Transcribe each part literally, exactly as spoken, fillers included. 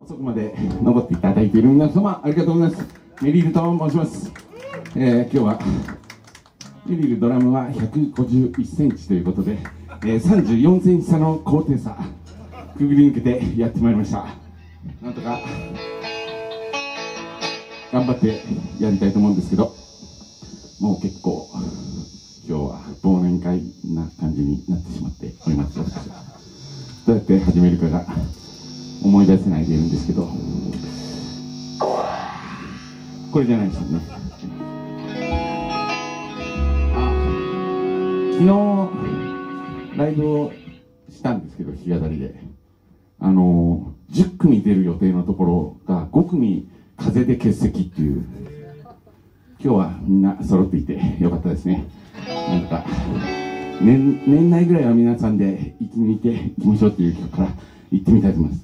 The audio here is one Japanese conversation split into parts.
そこまで残っていただいている皆様ありがとうございます。メリルと申します。えー、今日はメリルドラムはひゃくごじゅういっセンチということで、えー、さんじゅうよんセンチ差の高低差くぐり抜けてやってまいりました。なんとか頑張ってやりたいと思うんですけど、もう結構今日は忘年会な感じになってしまっております。どうやって始めるかが思い出せないでいるんですけど、これじゃないですよね。昨日ライブをしたんですけど、弾き語りであのじゅっくみ出る予定のところがごくみ風で欠席っていう、今日はみんな揃っていてよかったですね。なんか 年, 年内ぐらいは皆さんで生き抜いていきましょうっていう曲から行ってみたいと思います。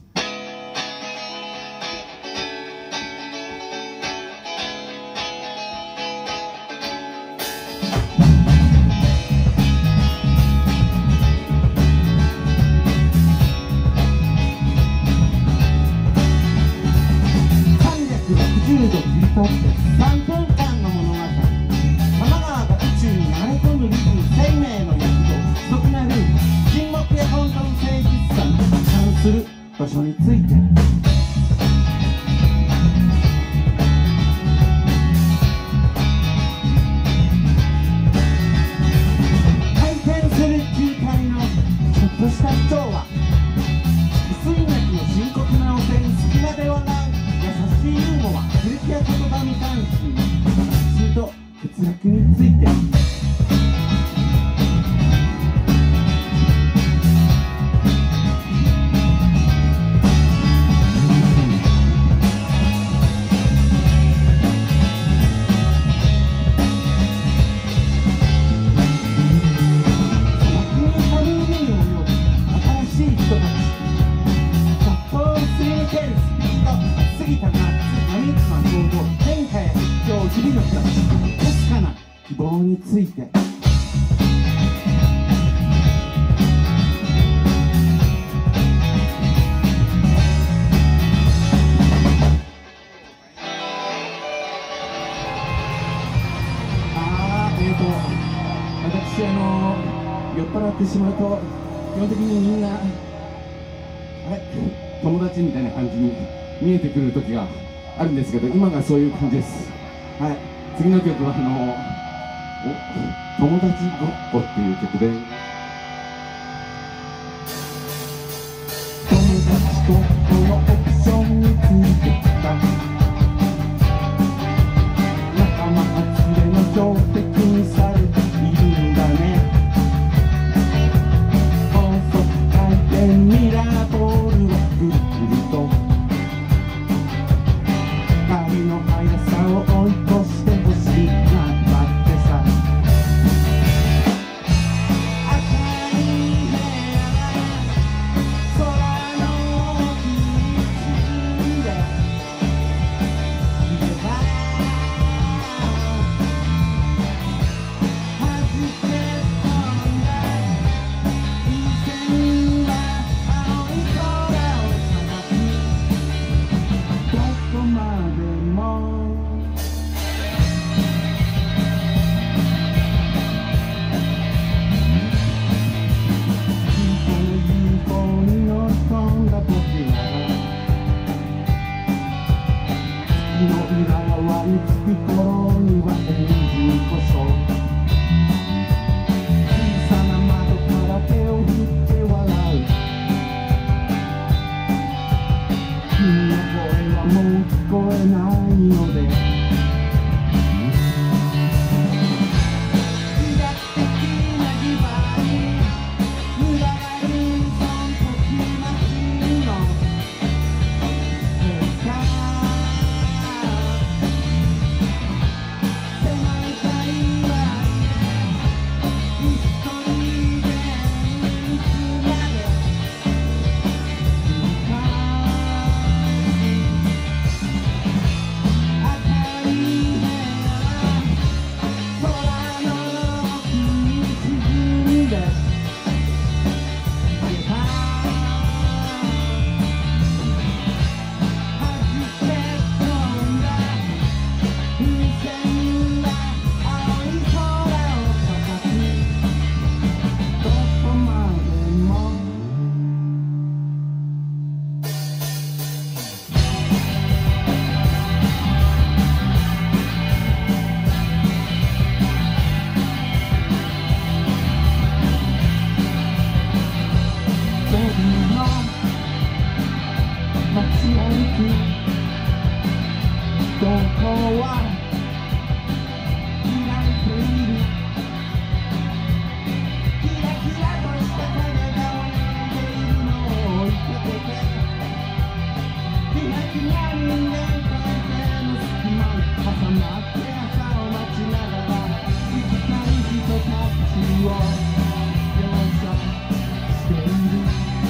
さんびゃくろくじゅうど切り取ってさんぷんかんの物語、多摩川が宇宙に流れ込むリズム、生命の躍動、不足なルール、沈黙や本当の誠実さに関する場所について、回転する球体のちょっとした不調和、薄い脈の深刻な汚染、隙間で笑う優しいユーモア、古きや言葉に関し私と欠落について、希望について、あーえーと私あの酔っ払ってしまうと基本的にみんなあれ友達みたいな感じに見えてくる時があるんですけど、今がそういう感じです。はい、次の曲はあのお友達ごっこっていう曲で、友達ごっこのオプションについてきた、仲間外れの標的にされているんだね、高速回転ミラーボールをぐるぐると光の速さを追い越してほしいなってさ、赤い部屋空の奥に沈んでいればはじけ飛んだ以前は青い空を探す、どこまでもの裏側につく頃にはエンジン故障、小さな窓から手を振って笑う、君の声はもう聞こえないので、医学的な疑問に無駄なルーソンと気まちの結果、赤ここは開いているキラキラとした影が泳いでいるのを追いかけてキラキラ人間関係の隙間に挟まって朝を待ちながら行きたい人たちを容赦している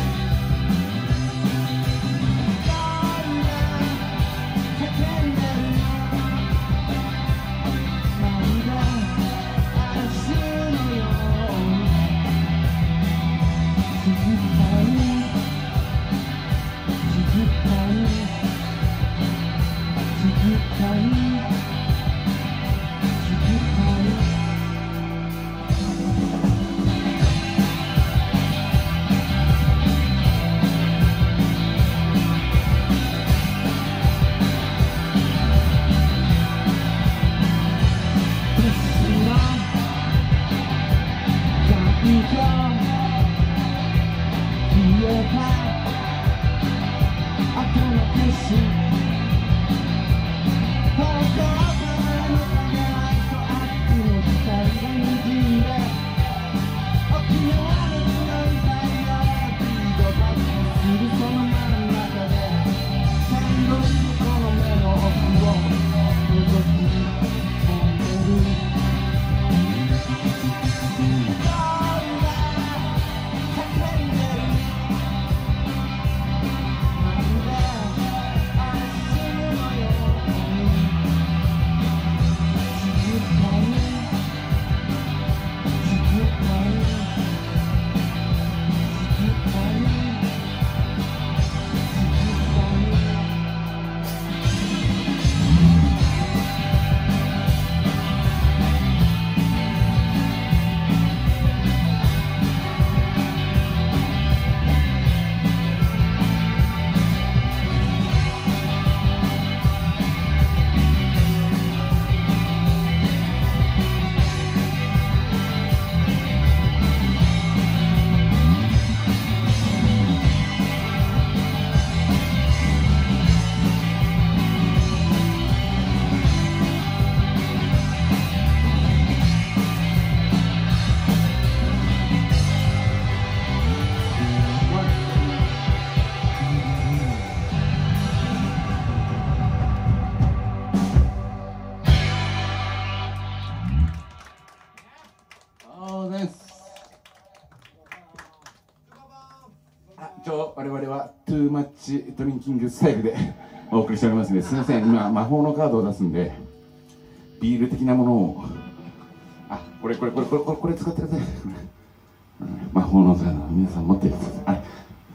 我々はトゥーマッチドリンキングスタイルでお送りしておりますので、すみません、今魔法のカードを出すんでビール的なものを、あ、これこれこれこれこれこれ使ってください。魔法のカード皆さん持ってるんです。あ、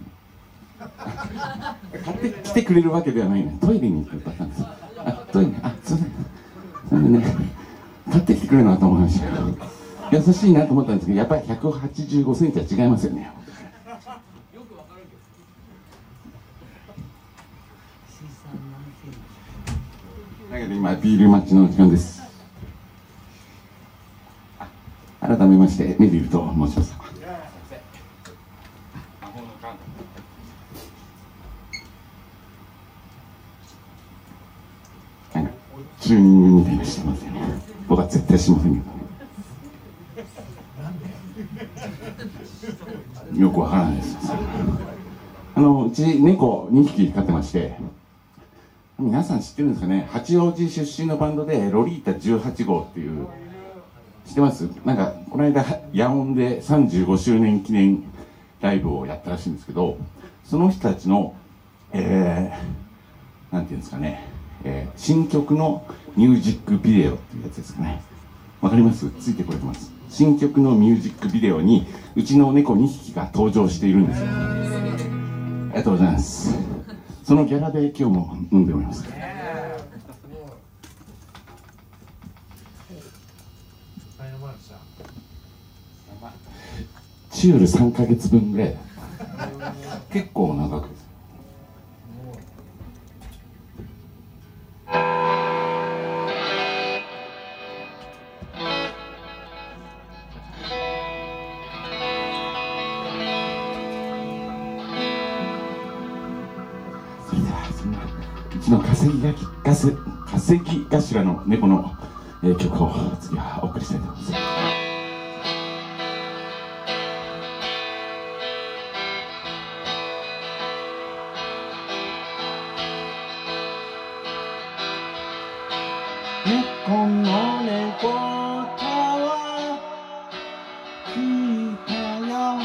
買ってきてくれるわけではないね。トイレに行ってたんです。あ、トイレ、あ、すみません、それでね、買ってきてくれるなと思いました。優しいなと思ったんですけど、やっぱりひゃくはちじゅうごセンチは違いますよね。だけど今ビールマッチの時間です。改めましてネビルと申します。チューニングみたいなしてますよね。僕は絶対しませんけどよくわからないです。あのうち猫にひき飼ってまして、皆さん知ってるんですかね。八王子出身のバンドでロリータじゅうはち号っていう、知ってます？なんかこの間野音でさんじゅうごしゅうねん記念ライブをやったらしいんですけど、その人たちの、えー、なんていうんですかね、えー、新曲のミュージックビデオっていうやつですかね。わかります？ついてこれてます。新曲のミュージックビデオにうちの猫にひきが登場しているんですよ。ありがとうございます。そのギャラで今日も飲んでおります。チュールさんかげつぶんぐらい結構長くです。それではそんなうちの稼ぎがき稼稼ぎ頭の猫の、えー、曲を次はお送りしたいと思います。猫の寝言は聞いたよ。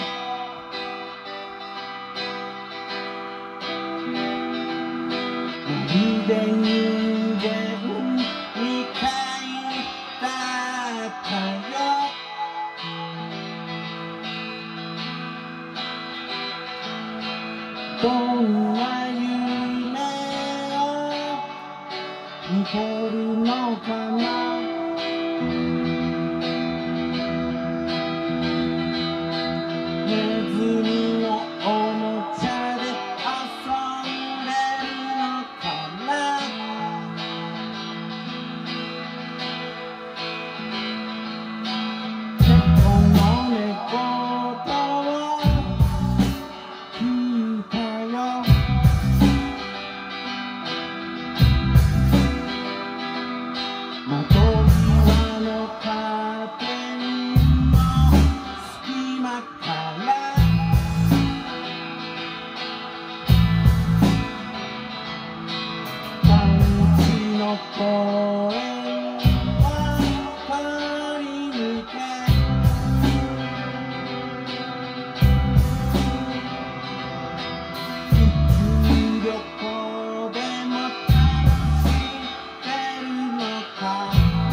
まるで人間みたいだったよ。どんな夢を見てるのかな。ネズミのおもちゃで遊んでるのかな。猫の寝言を聞いたよ。窓際のカーテンの隙間から団地の公園は通り抜け、宇宙旅行でも楽してるのか。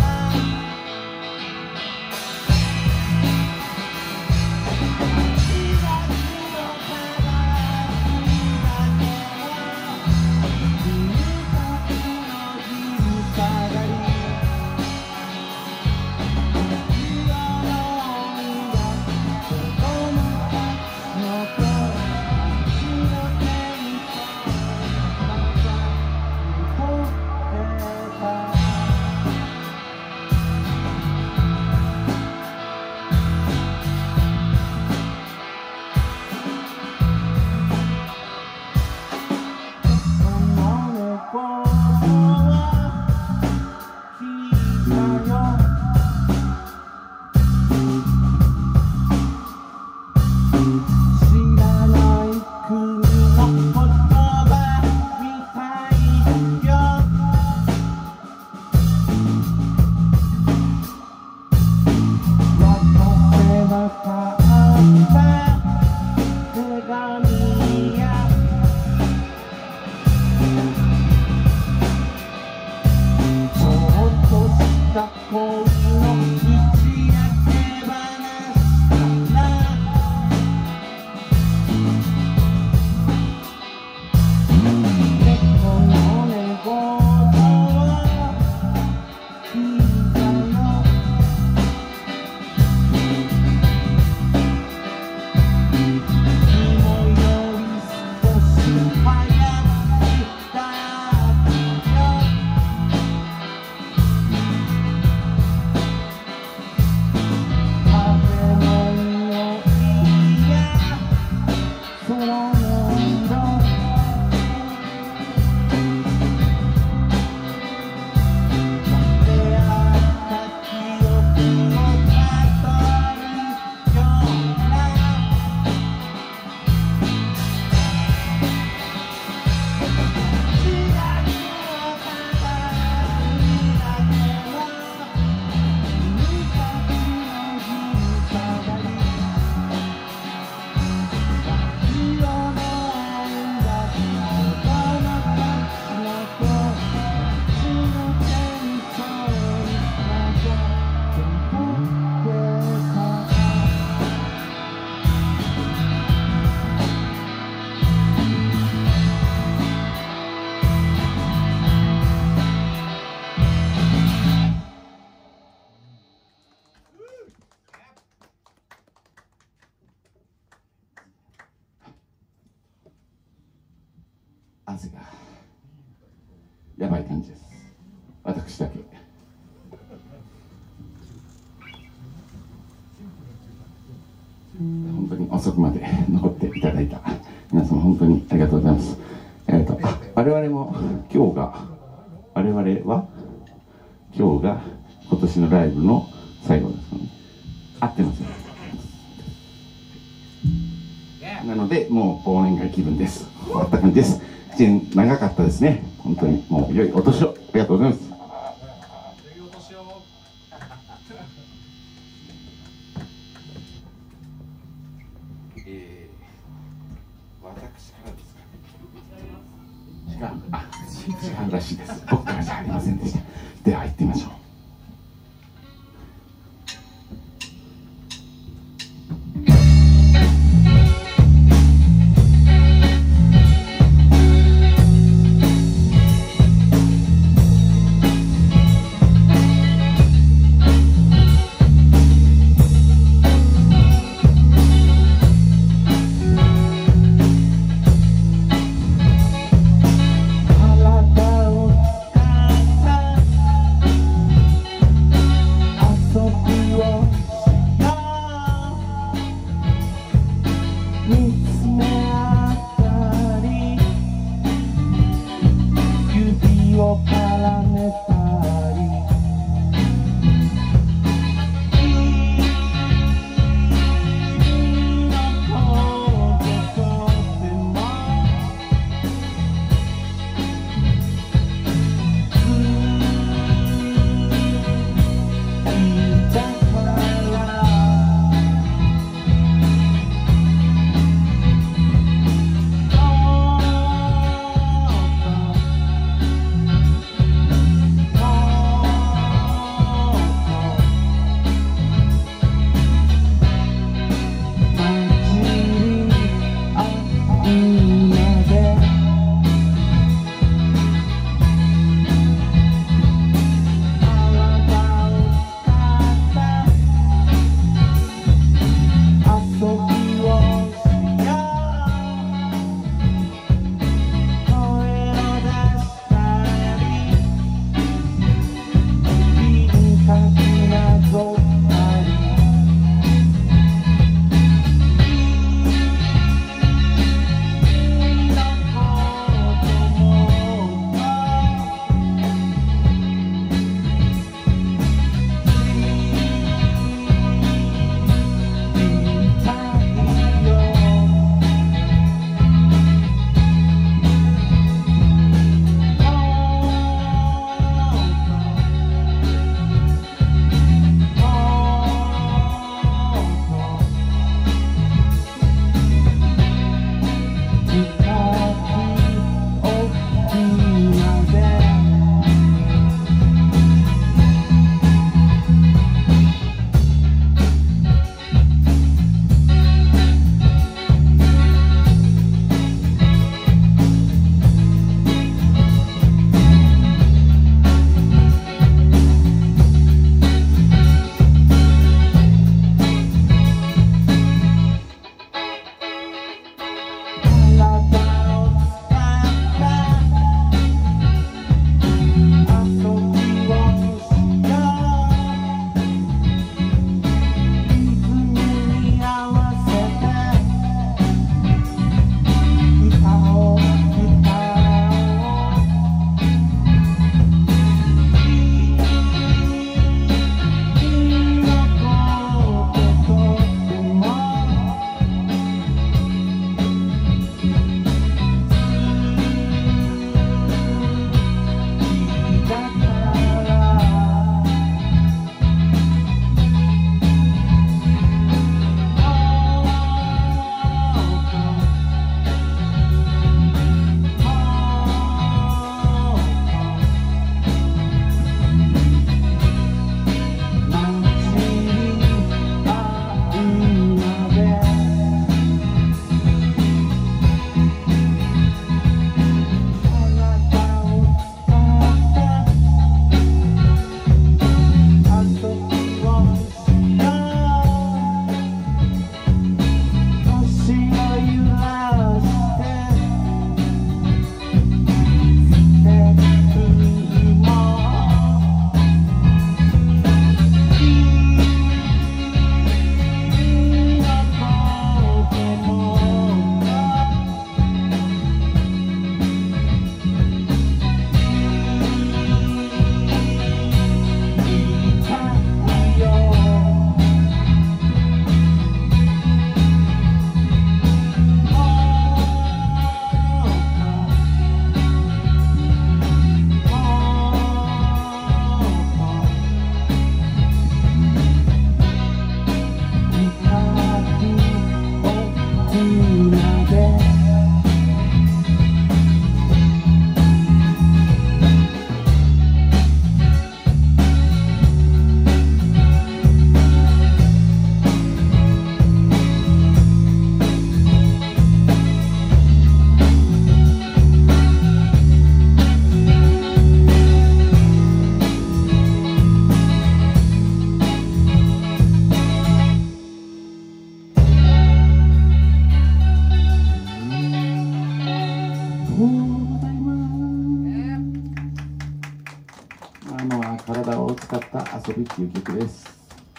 汗がやばい感じです。私だけ本当に遅くまで残っていただいた皆様本当にありがとうございます。えーと我々も今日が我々は今日が今年のライブの最後ですよね。合ってますよ。なのでもう忘年会気分です。終わった感じです。いちねん長かったですね。本当にもう良いお年を。ありがとうございます。えー、私からですか。違う、あ、違うらしいです。僕からじゃありませんでした。では行ってみましょう。「 体を使った遊びっていう曲です。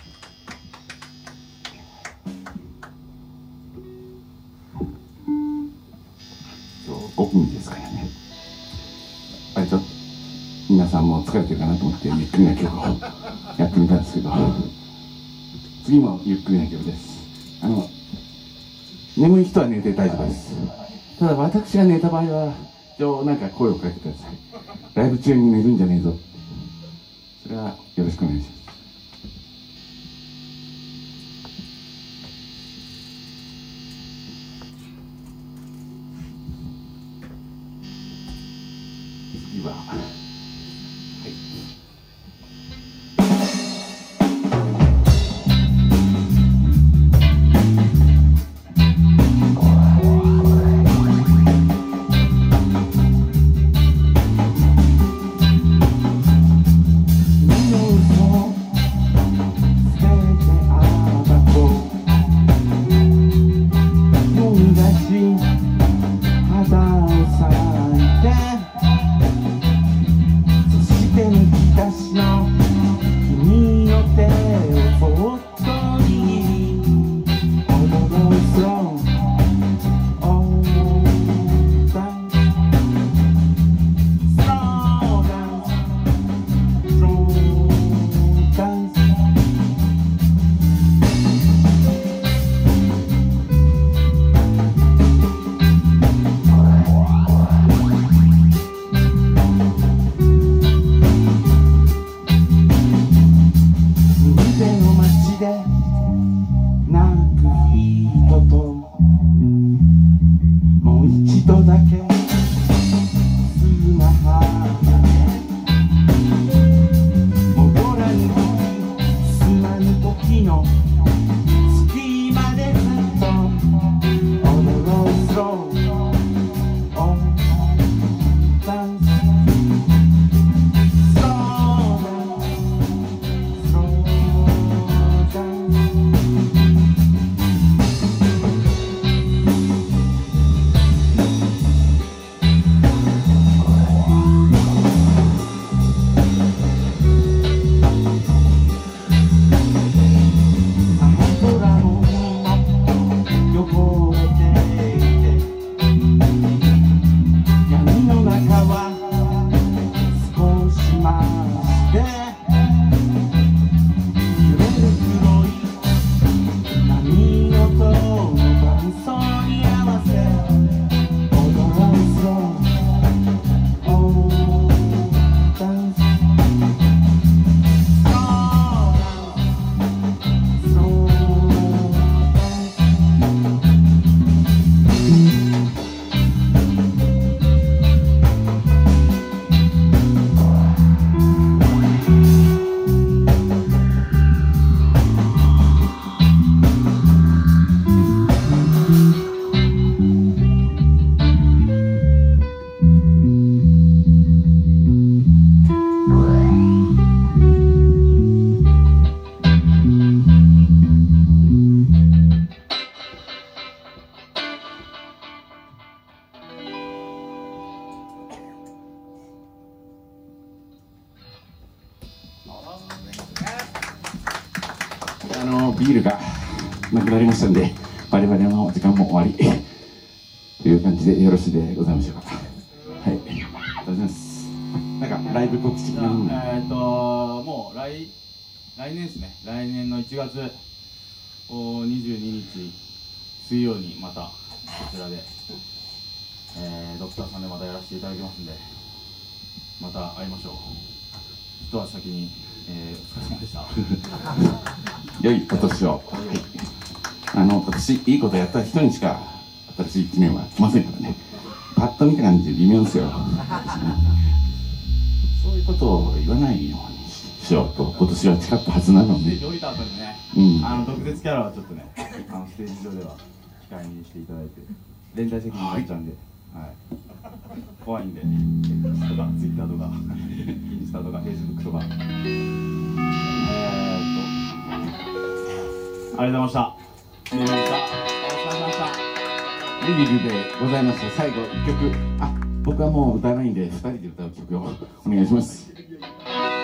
今日ごふんですからね。割と皆さんも疲れてるかなと思ってゆっくりな曲をやってみたんですけど、次もゆっくりな曲です。あの眠い人は寝て大丈夫です。ただ私が寝た場合は一応なんか声をかけてください。ライブ中に寝るんじゃねえぞ。それはよろしくお願いします。次はあのビールがなくなりましたんで、我々の時間も終わりという感じでよろしいでございましょうか。はい、ありがとうございます。なんかライブ告知的なもの、 えー、っともう来来年ですね。来年のいちがつにじゅうににち水曜にまたこちらで、えー、ドクターさんでまたやらせていただきますんで、また会いましょう。一足先に、えー、お疲れ様でした良いお年を。はい、あの今年いいことやった人にしか新しいいちねんは来ませんからね。パッと見た感じで微妙ですよそういうことを言わないようにしようと今年は誓ったはずなので、 ステージ降りた後にね、うん、あの毒舌キャラはちょっとね、あのステージ上では控えにしていただいて、連帯責任になっちゃうんで、はいはい、怖いんで、X とか Twitter とかインスタとか Facebook とか、えーっとありがとうございました。ありがとうございました。お疲れ様でした。 リリルでございました。最後いっきょく、あ、僕はもう歌わないんでふたりで歌う曲をお願いします。